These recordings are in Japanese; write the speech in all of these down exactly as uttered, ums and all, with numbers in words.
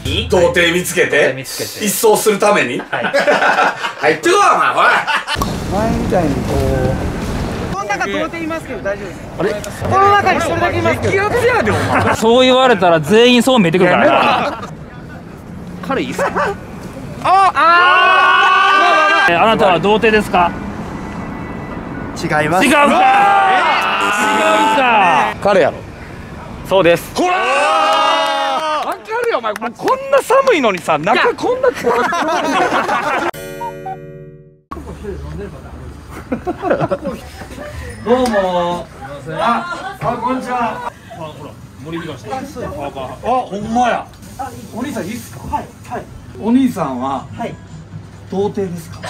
童貞見つけて一掃するために入ってこいお前ほら。 前みたいにこうこの中童貞いますけど大丈夫です。あれこの中に一人だけいますけど激アツやでお前。 そう言われたら全員そう見えてくるからな。彼いいっすか。あああなたは童貞ですか。 違います。 違うか違うか。 彼やろ。 そうです。 ほらわかるよお前。もうこんな寒いのにさ中こんなどうも。 あ、あ、こんにちは。 ほら森東して。 あ、ほんまや。お兄さんいいっすか。はいはい。お兄さんは童貞ですか。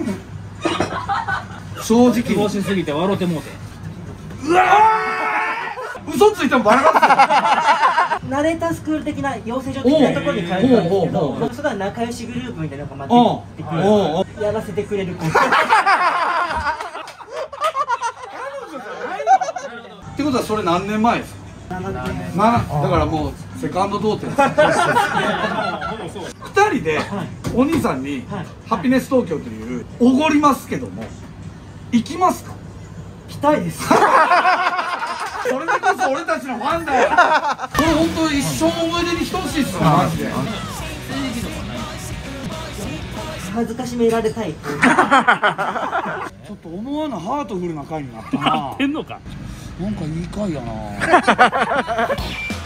正直希望しすぎて笑ってもうて。 うわー。嘘ついてもバレますよ。 ナレータースクール的な養成所的なところに通ったんですけど、それは仲良しグループみたいなのが待ってくれる、やらせてくれる子。 ってことはそれ何年前ですか。ななだからもうセカンド童貞ですふたりでお兄さんにハピネス東京というおごりますけども行きますか。 来たいです。 それでこそ俺たちのファンだよ。これ本当一生の思い出に等しいっすよマジで。 恥ずかしめられたい。 ちょっと思わぬハートフルな回になったな。 てんのか。 なんかいい回やな。